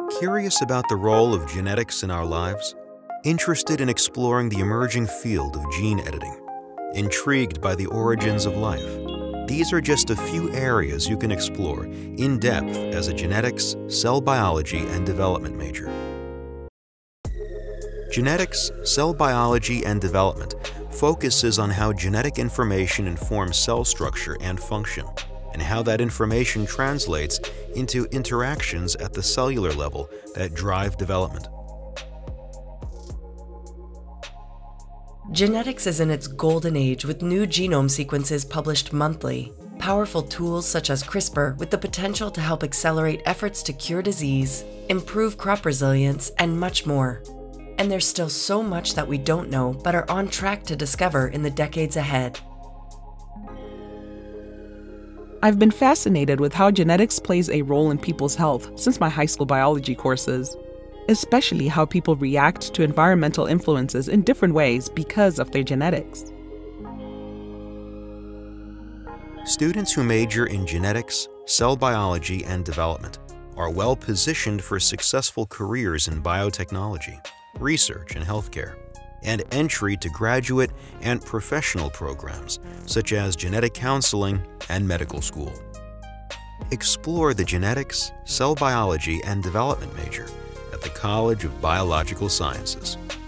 Curious about the role of genetics in our lives? Interested in exploring the emerging field of gene editing? Intrigued by the origins of life? These are just a few areas you can explore in depth as a genetics, cell biology, and development major. Genetics, cell biology, and development focuses on how genetic information informs cell structure and function, and how that information translates into interactions at the cellular level that drive development. Genetics is in its golden age with new genome sequences published monthly. Powerful tools such as CRISPR with the potential to help accelerate efforts to cure disease, improve crop resilience, and much more. And there's still so much that we don't know but are on track to discover in the decades ahead. I've been fascinated with how genetics plays a role in people's health since my high school biology courses, especially how people react to environmental influences in different ways because of their genetics. Students who major in genetics, cell biology, and development are well positioned for successful careers in biotechnology, research, and healthcare, and entry to graduate and professional programs such as genetic counseling and medical school. Explore the genetics, cell biology, and development major at the College of Biological Sciences.